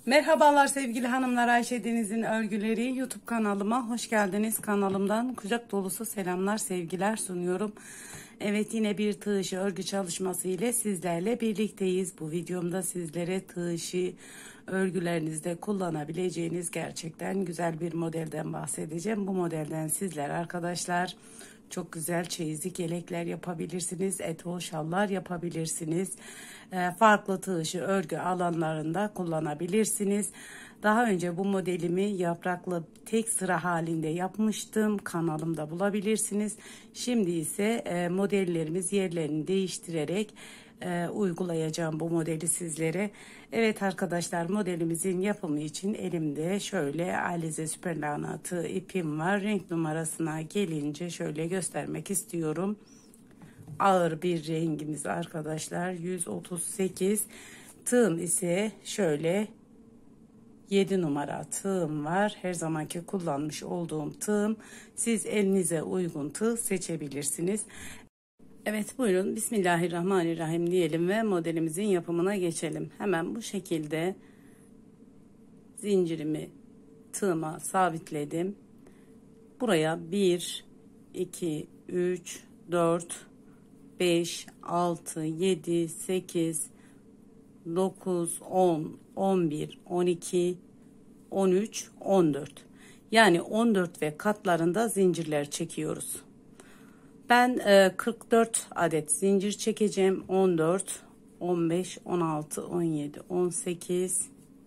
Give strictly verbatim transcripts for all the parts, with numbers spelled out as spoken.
Merhabalar sevgili hanımlar, Ayşe Deniz'in örgüleri YouTube kanalıma hoş geldiniz. Kanalımdan kucak dolusu selamlar, sevgiler sunuyorum. Evet, yine bir tığ işi örgü çalışması ile sizlerle birlikteyiz. Bu videomda sizlere tığ işi örgülerinizde kullanabileceğiniz gerçekten güzel bir modelden bahsedeceğim. Bu modelden sizler arkadaşlar çok güzel çeyizlik yelekler yapabilirsiniz, etol şallar yapabilirsiniz. E, farklı tığ işi örgü alanlarında kullanabilirsiniz. Daha önce bu modelimi yapraklı tek sıra halinde yapmıştım. Kanalımda bulabilirsiniz. Şimdi ise e, modellerimiz yerlerini değiştirerek e, uygulayacağım bu modeli sizlere. Evet arkadaşlar, modelimizin yapımı için elimde şöyle Alize Süperlana tığ ipim var. Renk numarasına gelince şöyle göstermek istiyorum. Ağır bir rengimiz arkadaşlar, yüz otuz sekiz. Tığım ise şöyle yedi numara tığım var. Her zamanki kullanmış olduğum tığım. Siz elinize uygun tığ seçebilirsiniz. Evet, buyurun Bismillahirrahmanirrahim diyelim ve modelimizin yapımına geçelim. Hemen bu şekilde zincirimi tığıma sabitledim. Buraya bir, iki, üç, dört, beş, altı, yedi, sekiz, dokuz, on, on bir, on iki, on üç, on dört. Yani on dört ve katlarında zincirler çekiyoruz. Ben kırk dört adet zincir çekeceğim. on dört, on beş, on altı, on yedi, on sekiz.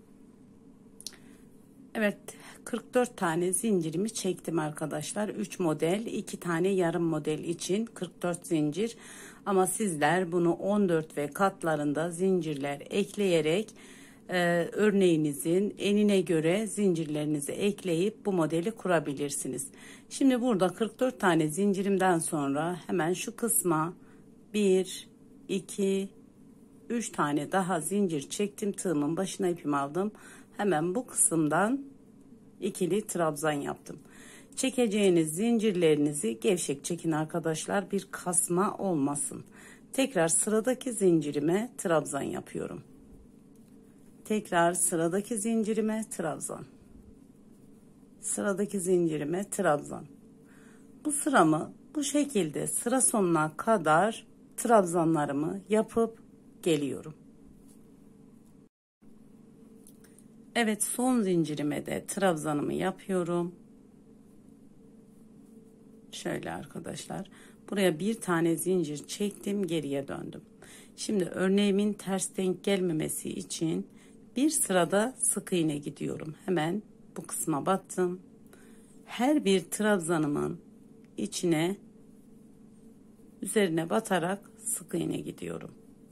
Evet, kırk dört tane zincirimi çektim arkadaşlar. üç model, iki tane yarım model için kırk dört zincir. Ama sizler bunu on dört ve katlarında zincirler ekleyerek e, örneğinizin enine göre zincirlerinizi ekleyip bu modeli kurabilirsiniz. Şimdi burada kırk dört tane zincirimden sonra hemen şu kısma bir, iki, üç tane daha zincir çektim. Tığımın başına ipimi aldım. Hemen bu kısımdan ikili trabzan yaptım. Çekeceğiniz zincirlerinizi gevşek çekin arkadaşlar, bir kasma olmasın. Tekrar sıradaki zincirime trabzan yapıyorum. Tekrar sıradaki zincirime trabzan. Sıradaki zincirime trabzan. Bu sıramı bu şekilde sıra sonuna kadar trabzanlarımı yapıp geliyorum. Evet, son zincirime de trabzanımı yapıyorum. Şöyle arkadaşlar, buraya bir tane zincir çektim, geriye döndüm. Şimdi örneğimin ters denk gelmemesi için bir sırada sık iğne gidiyorum. Hemen bu kısma battım. Her bir trabzanımın içine üzerine batarak sık iğne gidiyorum.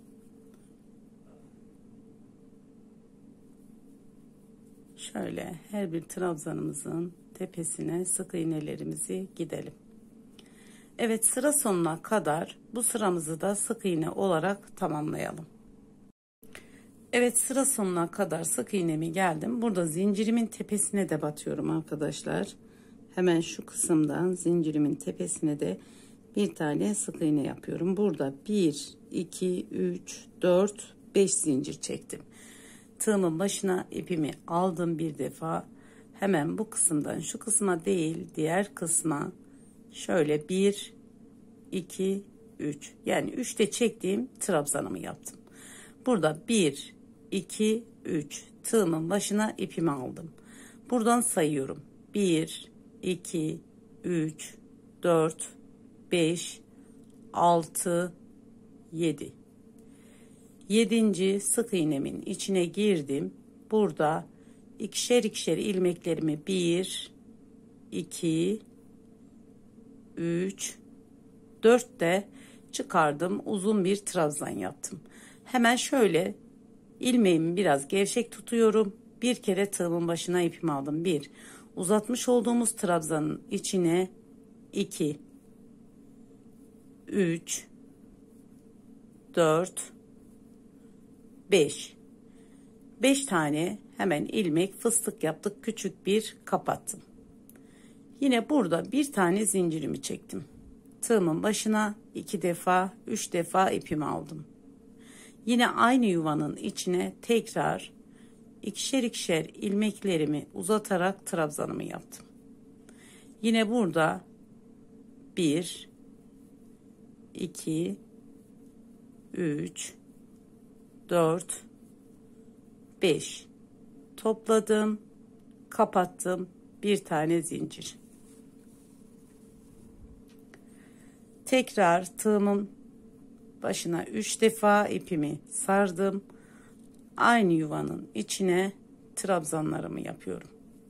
Şöyle her bir trabzanımızın tepesine sık iğnelerimizi gidelim. Evet, sıra sonuna kadar bu sıramızı da sık iğne olarak tamamlayalım. Evet, sıra sonuna kadar sık iğnemi geldim. Burada zincirimin tepesine de batıyorum arkadaşlar. Hemen şu kısımdan zincirimin tepesine de bir tane sık iğne yapıyorum. Burada bir, iki, üç, dört, beş zincir çektim. Tığımın başına ipimi aldım bir defa. Hemen bu kısımdan şu kısma değil, diğer kısma şöyle bir, iki, üç, yani üçte çektiğim trabzanımı yaptım. Burada bir, iki, üç, tığımın başına ipimi aldım. Buradan sayıyorum. bir, iki, üç, dört, beş, altı, yedi. Yedinci sık iğnemin içine girdim. Burada ikişer ikişer ilmeklerimi bir, iki, üç, dört de çıkardım. Uzun bir trabzan yaptım. Hemen şöyle ilmeğimi biraz gevşek tutuyorum. Bir kere tığımın başına ipimi aldım. bir, uzatmış olduğumuz trabzanın içine iki, üç, dört, beş. beş tane hemen ilmek fıstık yaptık. Küçük bir kapattım. Yine burada bir tane zincirimi çektim. Tığımın başına iki defa, üç defa ipimi aldım. Yine aynı yuvanın içine tekrar ikişer ikişer ilmeklerimi uzatarak trabzanımı yaptım. Yine burada bir, iki, üç, dört, beş topladım, kapattım, bir tane zincir. Tekrar tığımın başına üç defa ipimi sardım. Aynı yuvanın içine trabzanlarımı yapıyorum.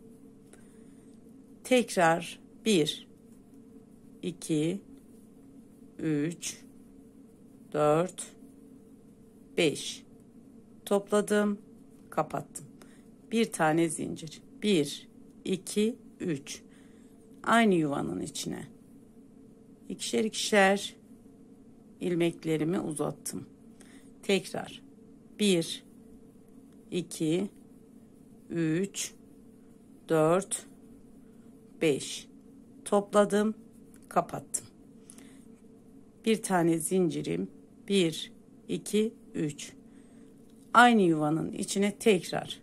Tekrar bir, iki, üç, dört, beş topladım, kapattım. Bir tane zincir. bir, iki, üç. Aynı yuvanın içine ikişer ikişer ilmeklerimi uzattım. Tekrar bir, iki, üç, dört, beş topladım, kapattım. Bir tane zincirim. bir, iki, üç. Aynı yuvanın içine tekrar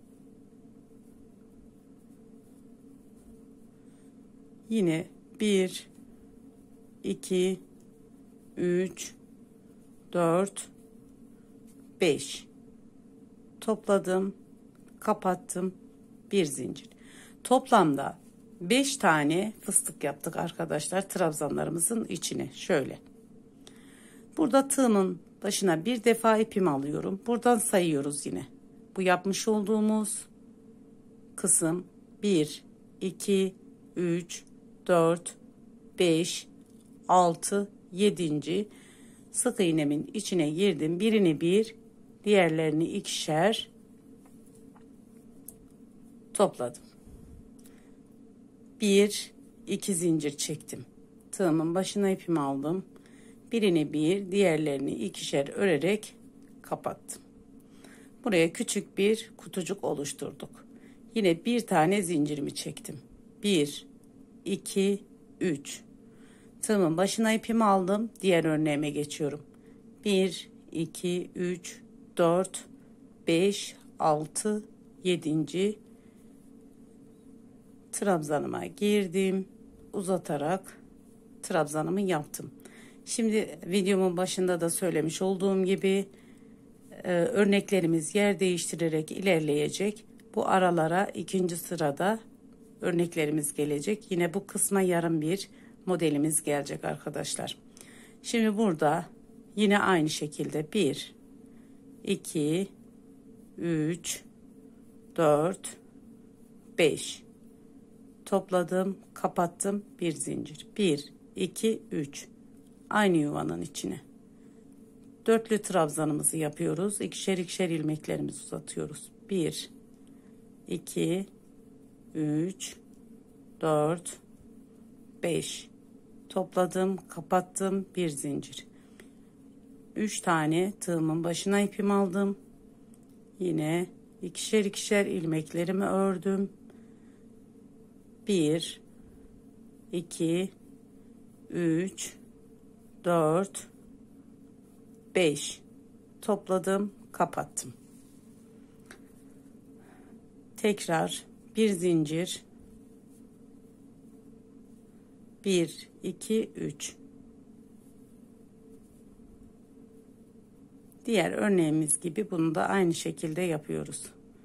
yine bir, iki, üç, dört, beş topladım, kapattım, bir zincir. Toplamda beş tane fıstık yaptık arkadaşlar trabzanlarımızın içine. Şöyle burada tığımın başına bir defa ipimi alıyorum, buradan sayıyoruz. Yine bu yapmış olduğumuz kısım bir, iki, üç, dört, beş, altı, yedinci sık iğnemin içine girdim. Birini bir, diğerlerini ikişer topladım. Bir, iki zincir çektim. Tığımın başına ipimi aldım. Birini bir, diğerlerini ikişer örerek kapattım. Buraya küçük bir kutucuk oluşturduk. Yine bir tane zincirimi çektim. bir, iki, üç. Tığımın başına ipimi aldım. Diğer örneğime geçiyorum. bir, iki, üç, dört, beş, altı, yedinci trabzanıma girdim. Uzatarak trabzanımı yaptım. Şimdi videomun başında da söylemiş olduğum gibi e, örneklerimiz yer değiştirerek ilerleyecek. Bu aralara ikinci sırada örneklerimiz gelecek. Yine bu kısma yarım bir modelimiz gelecek arkadaşlar. Şimdi burada yine aynı şekilde bir, iki, üç, dört, beş topladım, kapattım, bir zincir. bir, iki, üç. Aynı yuvanın içine. Dörtlü trabzanımızı yapıyoruz. İkişer ikişer ilmeklerimizi uzatıyoruz. bir, iki, üç, dört, beş topladım, kapattım, bir zincir. üç tane tığımın başına ipimi aldım. Yine ikişer ikişer ilmeklerimi ördüm. bir, iki, üç, dört, beş topladım, kapattım. Tekrar bir zincir. bir, iki, üç. Diğer örneğimiz gibi bunu da aynı şekilde yapıyoruz.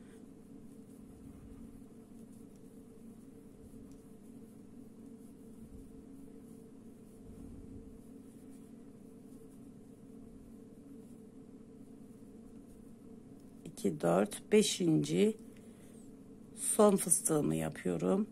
iki, dört, beşinci son fıstığımı yapıyorum.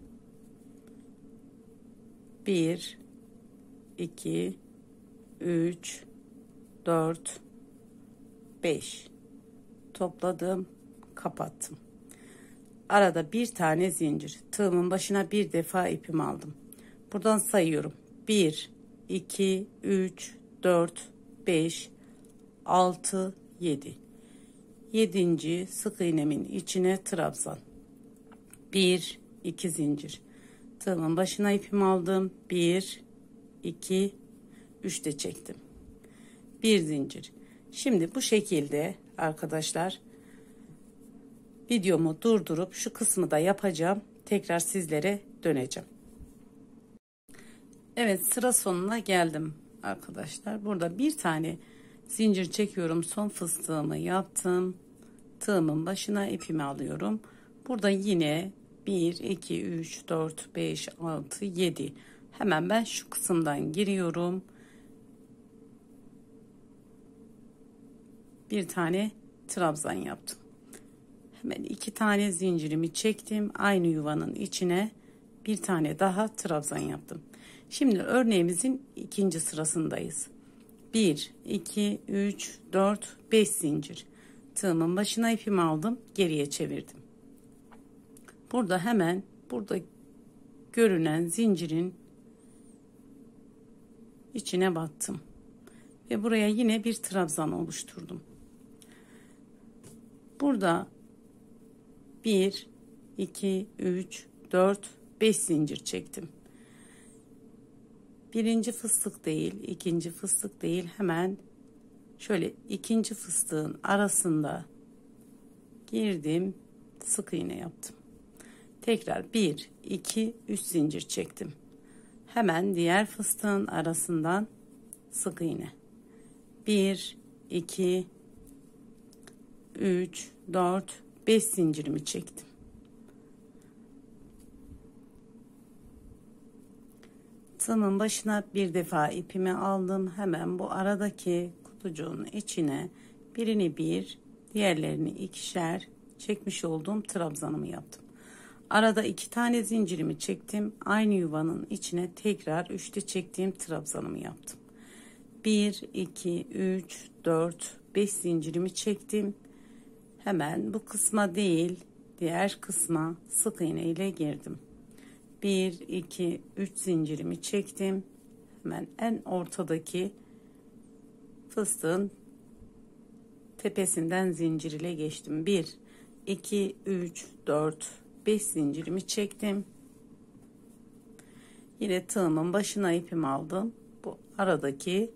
bir, iki, üç, dört, beş topladım, kapattım. Arada bir tane zincir. Tığımın başına bir defa ipimi aldım. Buradan sayıyorum. bir, iki, üç, dört, beş, altı, yedi. yedinci sık iğnemin içine trabzan. bir, iki zincir. Tığımın başına ipimi aldım. bir, iki, üç de çektim. bir zincir. Şimdi bu şekilde arkadaşlar videomu durdurup şu kısmı da yapacağım. Tekrar sizlere döneceğim. Evet, sıra sonuna geldim arkadaşlar. Burada bir tane zincir çekiyorum. Son fıstığımı yaptım. Tığımın başına ipimi alıyorum. Burada yine bir, iki, üç, dört, beş, altı, yedi. Hemen ben şu kısımdan giriyorum. Bir tane trabzan yaptım. Hemen iki tane zincirimi çektim. Aynı yuvanın içine bir tane daha trabzan yaptım. Şimdi örneğimizin ikinci sırasındayız. bir, iki, üç, dört, beş zincir. Tığımın başına ipimi aldım. Geriye çevirdim. Burada hemen burada görünen zincirin içine battım. Ve buraya yine bir trabzan oluşturdum. Burada bir, iki, üç, dört, beş zincir çektim. Birinci fıstık değil, ikinci fıstık değil, hemen şöyle ikinci fıstığın arasında girdim, sık iğne yaptım. Tekrar bir, iki, üç zincir çektim. Hemen diğer fıstığın arasından sık iğne. bir, iki, üç, dört, beş zincirimi çektim. Tığımın başına bir defa ipimi aldım. Hemen bu aradaki kutucuğun içine birini bir, diğerlerini ikişer çekmiş olduğum trabzanımı yaptım. Arada iki tane zincirimi çektim. Aynı yuvanın içine tekrar üçte çektiğim trabzanımı yaptım. bir, iki, üç, dört, beş zincirimi çektim. Hemen bu kısma değil, diğer kısma sık iğne ile girdim. bir, iki, üç zincirimi çektim. Hemen en ortadaki fıstığın tepesinden zincir ile geçtim. bir, iki, üç, dört, beş zincirimi çektim. Yine tığımın başına ipimi aldım. Bu aradaki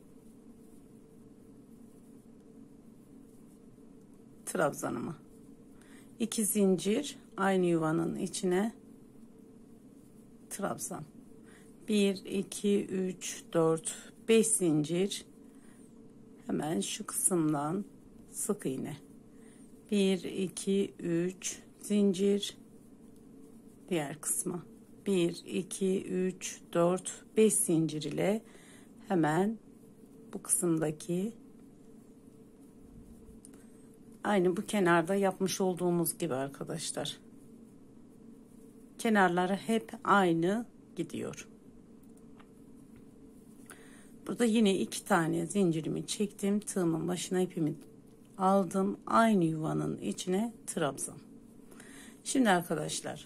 trabzanımı. iki zincir aynı yuvanın içine trabzan. bir, iki, üç, dört, beş zincir. Hemen şu kısımdan sık iğne. bir, iki, üç zincir. Diğer kısma. bir, iki, üç, dört, beş zincir ile hemen bu kısımdaki aynı bu kenarda yapmış olduğumuz gibi arkadaşlar. Kenarları hep aynı gidiyor. Burada yine iki tane zincirimi çektim. Tığımın başına ipimi aldım. Aynı yuvanın içine trabzan. Şimdi arkadaşlar,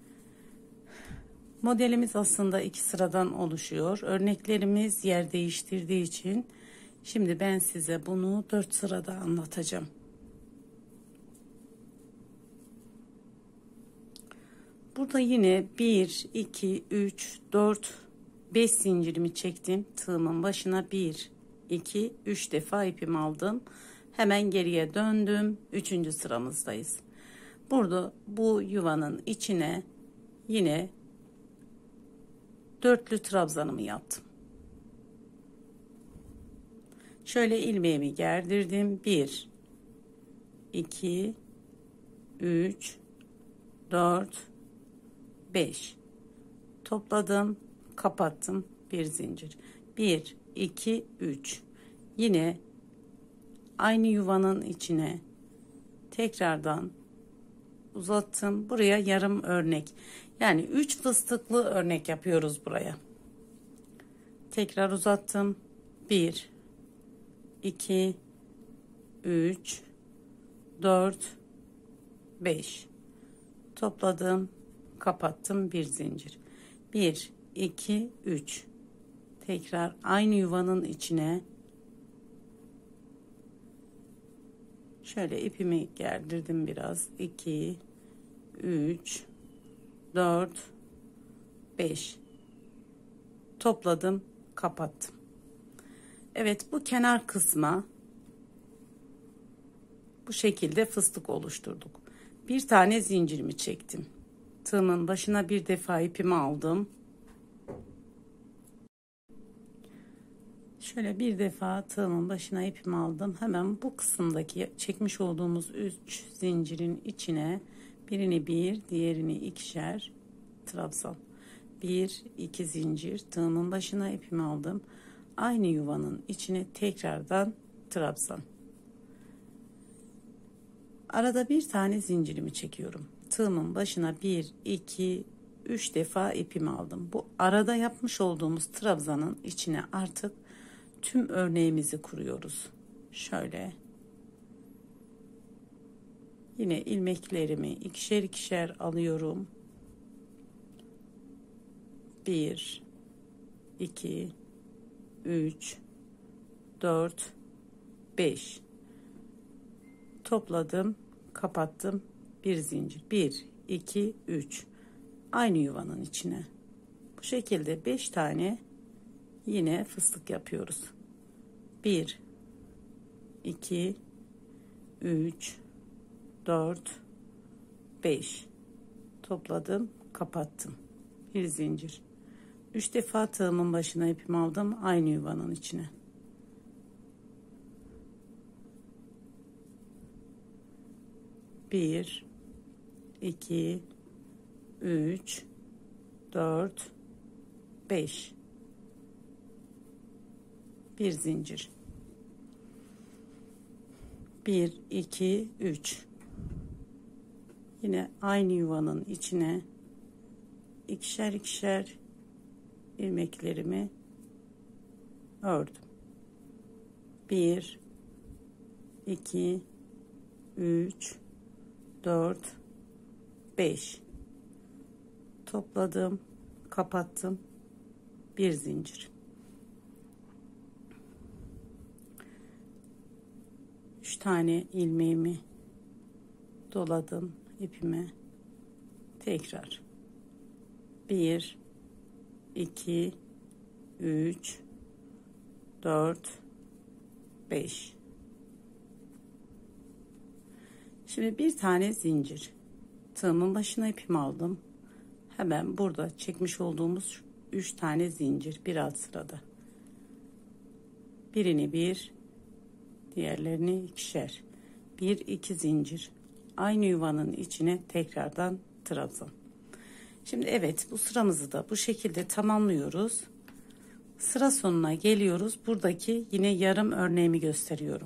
modelimiz aslında iki sıradan oluşuyor. Örneklerimiz yer değiştirdiği için şimdi ben size bunu dört sırada anlatacağım. Burada yine bir, iki, üç, dört, beş zincirimi çektim. Tığımın başına bir, iki, üç defa ipimi aldım. Hemen geriye döndüm. Üçüncü sıramızdayız. Burada bu yuvanın içine yine dörtlü trabzanımı yaptım. Şöyle ilmeğimi gerdirdim. bir, iki, üç, dört, beş. Topladım, kapattım, bir zincir. bir, iki, üç. Yine aynı yuvanın içine tekrardan uzattım. Buraya yarım örnek. Yani üç fıstıklı örnek yapıyoruz buraya. Tekrar uzattım. bir, iki, üç, dört, beş. Topladım, kapattım, bir zincir. bir, iki, üç. Tekrar aynı yuvanın içine şöyle ipimi gerdirdim biraz. iki, üç, dört, beş. Topladım, kapattım. Evet, bu kenar kısma bu şekilde fıstık oluşturduk. bir tane zincirimi çektim. Tığımın başına bir defa ipimi aldım. Şöyle bir defa tığımın başına ipimi aldım. Hemen bu kısımdaki çekmiş olduğumuz üç zincirin içine birini bir, diğerini ikişer trabzan. Bir, iki zincir, tığımın başına ipimi aldım. Aynı yuvanın içine tekrardan trabzan. Arada bir tane zincirimi çekiyorum. Tığımın başına bir, iki, üç defa ipimi aldım. Bu arada yapmış olduğumuz trabzanın içine artık tüm örneğimizi kuruyoruz. Şöyle. Yine ilmeklerimi ikişer ikişer alıyorum. Bir, iki, üç, dört, beş. Topladım, kapattım. Bir zincir. Bir, iki, üç. Aynı yuvanın içine. Bu şekilde beş tane yine fıstık yapıyoruz. Bir, iki, üç, dört, beş. Topladım, kapattım. Bir zincir. Üç defa tığımın başına ipimi aldım. Aynı yuvanın içine. Bir, iki, üç, dört, beş. Bir zincir. Bir, iki, üç. Yine aynı yuvanın içine ikişer ikişer ilmeklerimi ördüm. Bir, iki, üç, dört, beş. Topladım, kapattım. Bir zincir. Üç tane ilmeğimi doladım ipime. Tekrar. Bir, iki, üç, dört, beş. Şimdi bir tane zincir. Tığımın başına ipimi aldım. Hemen burada çekmiş olduğumuz üç tane zincir bir alt sırada. Birini bir, diğerlerini ikişer. Bir, iki zincir. Aynı yuvanın içine tekrardan trabzan. Şimdi evet, bu sıramızı da bu şekilde tamamlıyoruz. Sıra sonuna geliyoruz. Buradaki yine yarım örneğimi gösteriyorum.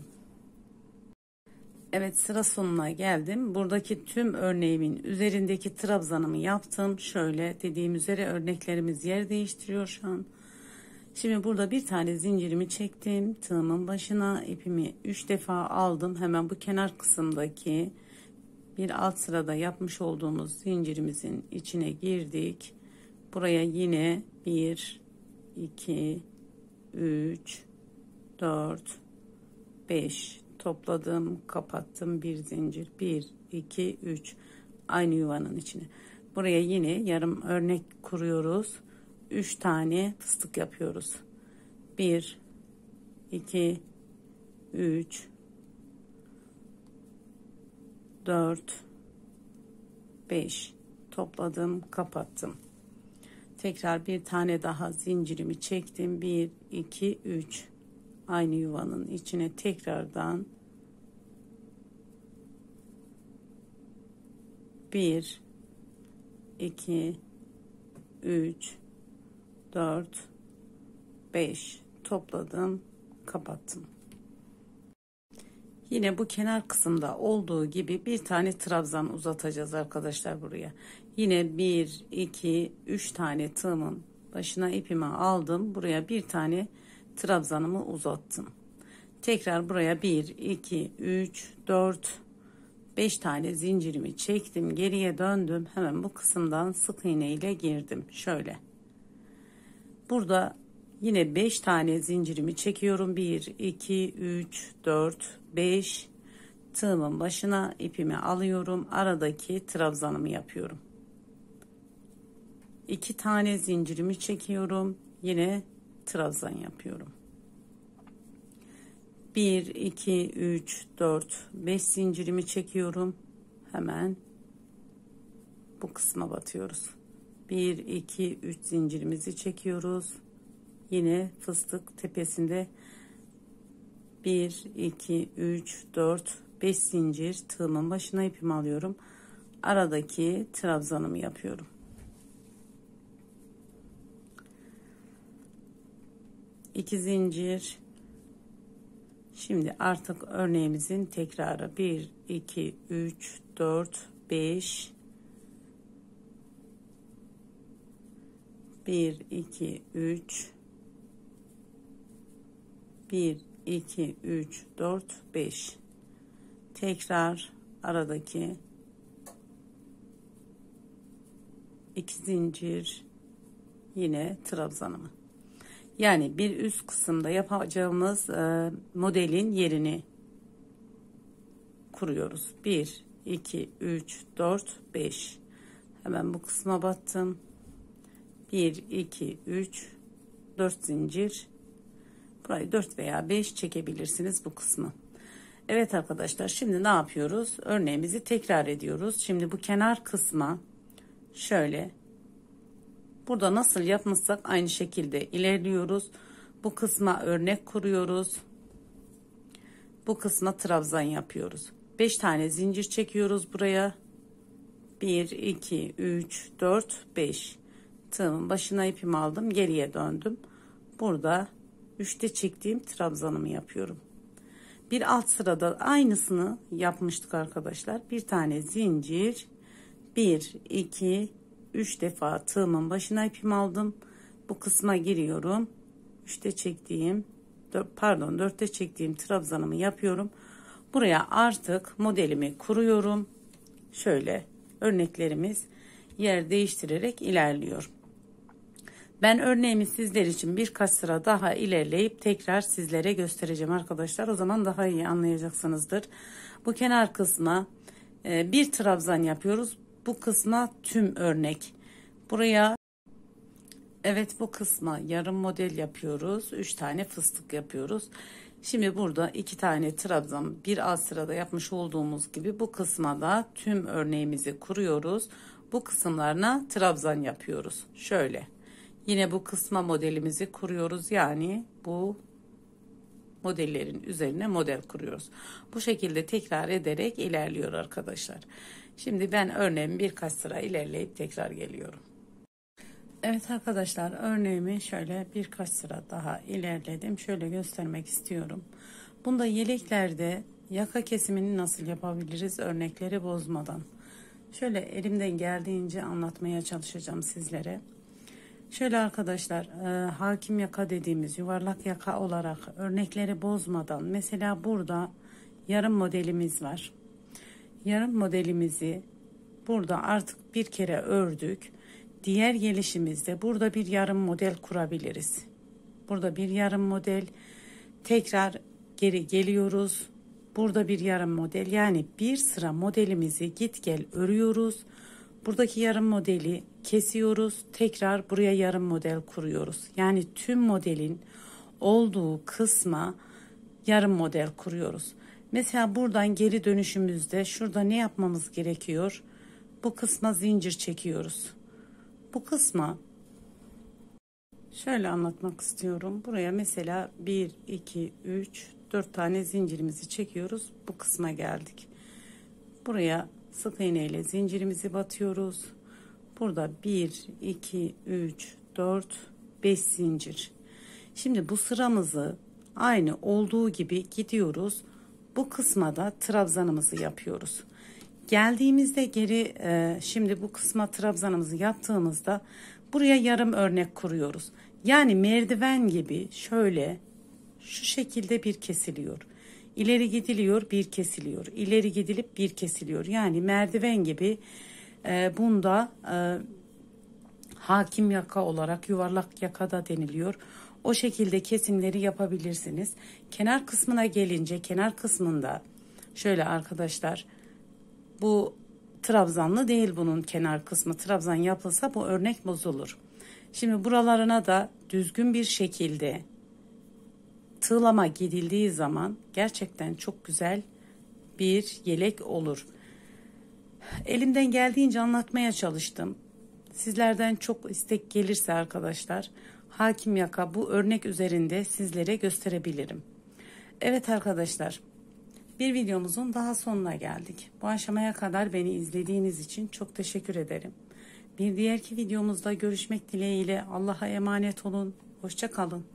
Evet, sıra sonuna geldim. Buradaki tüm örneğimin üzerindeki trabzanımı yaptım. Şöyle dediğim üzere örneklerimiz yer değiştiriyor şu an. Şimdi burada bir tane zincirimi çektim. Tığımın başına ipimi üç defa aldım. Hemen bu kenar kısımdaki bir alt sırada yapmış olduğumuz zincirimizin içine girdik. Buraya yine bir, iki, üç, dört, beş topladım, kapattım. Bir zincir. bir, iki, üç. Aynı yuvanın içine. Buraya yine yarım örnek kuruyoruz. üç tane fıstık yapıyoruz. bir, iki, üç, dört, beş. Topladım, kapattım. Tekrar bir tane daha zincirimi çektim. bir, iki, üç. Aynı yuvanın içine tekrardan bir, iki, üç, dört, beş topladım, kapattım. Yine bu kenar kısımda olduğu gibi bir tane trabzan uzatacağız arkadaşlar buraya. Yine bir, iki, üç tane tığımın başına ipimi aldım. Buraya bir tane trabzanımı uzattım. Tekrar buraya bir, iki, üç, dört, beş tane zincirimi çektim. Geriye döndüm. Hemen bu kısımdan sık iğne ile girdim. Şöyle. Burada yine beş tane zincirimi çekiyorum. bir, iki, üç, dört, beş. Tığımın başına ipimi alıyorum. Aradaki trabzanımı yapıyorum. iki tane zincirimi çekiyorum. Yine trabzan yapıyorum. bir, iki, üç, dört, beş zincirimi çekiyorum. Hemen bu kısma batıyoruz. bir iki üç zincirimizi çekiyoruz. Yine fıstık tepesinde bir iki üç dört beş zincir, tığımın başına ipimi alıyorum. Aradaki trabzanımı yapıyorum. iki zincir. Şimdi artık örneğimizin tekrarı bir iki üç dört beş, bir iki üç, bir iki üç dört beş, tekrar aradaki iki zincir, yine trabzanımı. Yani bir üst kısımda yapacağımız e, modelin yerini kuruyoruz. bir iki üç dört beş. Hemen bu kısma battım. bir iki üç dört zincir. Burayı dört veya beş çekebilirsiniz bu kısmı. Evet arkadaşlar, şimdi ne yapıyoruz? Örneğimizi tekrar ediyoruz. Şimdi bu kenar kısma şöyle, burada nasıl yapmışsak aynı şekilde ilerliyoruz. Bu kısma örnek kuruyoruz. Bu kısma trabzan yapıyoruz. beş tane zincir çekiyoruz buraya. bir iki üç dört beş. Tığımın başına ipimi aldım, geriye döndüm. Burada üçte çektiğim trabzanımı yapıyorum. Bir alt sırada aynısını yapmıştık arkadaşlar. Bir tane zincir, bir iki üç defa tığımın başına ipimi aldım. Bu kısma giriyorum. üçte çektiğim, pardon dörtte çektiğim trabzanımı yapıyorum. Buraya artık modelimi kuruyorum. Şöyle örneklerimiz yer değiştirerek ilerliyor. Ben örneğimi sizler için birkaç sıra daha ilerleyip tekrar sizlere göstereceğim arkadaşlar. O zaman daha iyi anlayacaksınızdır. Bu kenar kısma bir trabzan yapıyoruz. Bu kısma tüm örnek. Buraya, evet, bu kısma yarım model yapıyoruz. üç tane fıstık yapıyoruz. Şimdi burada iki tane trabzan bir alt sırada yapmış olduğumuz gibi bu kısma da tüm örneğimizi kuruyoruz. Bu kısımlarına trabzan yapıyoruz. Şöyle. Yine bu kısma modelimizi kuruyoruz. Yani bu modellerin üzerine model kuruyoruz. Bu şekilde tekrar ederek ilerliyor arkadaşlar. Şimdi ben örneğimi birkaç sıra ilerleyip tekrar geliyorum. Evet arkadaşlar, örneğimi şöyle birkaç sıra daha ilerledim. Şöyle göstermek istiyorum. Bunda yeleklerde yaka kesimini nasıl yapabiliriz örnekleri bozmadan? Şöyle elimden geldiğince anlatmaya çalışacağım sizlere. Şöyle arkadaşlar, e, hakim yaka dediğimiz yuvarlak yaka olarak örnekleri bozmadan, mesela burada yarım modelimiz var. Yarım modelimizi burada artık bir kere ördük. Diğer gelişimizde burada bir yarım model kurabiliriz. Burada bir yarım model, tekrar geri geliyoruz. Burada bir yarım model, yani bir sıra modelimizi git gel örüyoruz. Buradaki yarım modeli kesiyoruz. Tekrar buraya yarım model kuruyoruz. Yani tüm modelin olduğu kısma yarım model kuruyoruz. Mesela buradan geri dönüşümüzde şurada ne yapmamız gerekiyor? Bu kısma zincir çekiyoruz. Bu kısma şöyle anlatmak istiyorum. Buraya mesela bir iki üç dört tane zincirimizi çekiyoruz. Bu kısma geldik. Buraya sık iğne ile zincirimizi batıyoruz. Burada bir iki üç dört beş zincir. Şimdi bu sıramızı aynı olduğu gibi gidiyoruz. Bu kısma da trabzanımızı yapıyoruz. Geldiğimizde geri e, şimdi bu kısma trabzanımızı yaptığımızda buraya yarım örnek kuruyoruz. Yani merdiven gibi şöyle şu şekilde bir kesiliyor. İleri gidiliyor, bir kesiliyor. İleri gidilip bir kesiliyor. Yani merdiven gibi e, bunda e, hakim yaka olarak yuvarlak yaka da deniliyor. O şekilde kesimleri yapabilirsiniz. Kenar kısmına gelince kenar kısmında şöyle arkadaşlar, bu trabzanlı değil, bunun kenar kısmı. Trabzan yapılsa bu örnek bozulur. Şimdi buralarına da düzgün bir şekilde tığlama gidildiği zaman gerçekten çok güzel bir yelek olur. Elimden geldiğince anlatmaya çalıştım. Sizlerden çok istek gelirse arkadaşlar, hakim yaka bu örnek üzerinde sizlere gösterebilirim. Evet arkadaşlar, bir videomuzun daha sonuna geldik. Bu aşamaya kadar beni izlediğiniz için çok teşekkür ederim. Bir diğerki videomuzda görüşmek dileğiyle Allah'a emanet olun. Hoşça kalın.